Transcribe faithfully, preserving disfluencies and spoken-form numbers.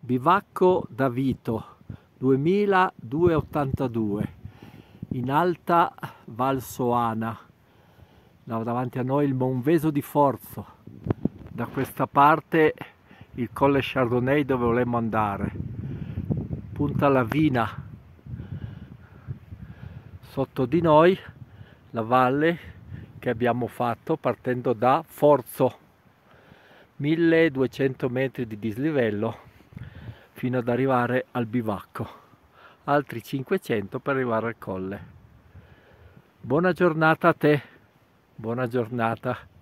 Bivacco da Vito duemiladuecentottantadue in alta Val Soana. Davanti a noi il Monveso di Forzo, da questa parte il Colle Chardonnay dove volemmo andare, Punta Lavina, sotto di noi la valle che abbiamo fatto partendo da Forzo, milleduecento metri di dislivello fino ad arrivare al bivacco, altri cinquecento per arrivare al colle. Buona giornata a te, buona giornata.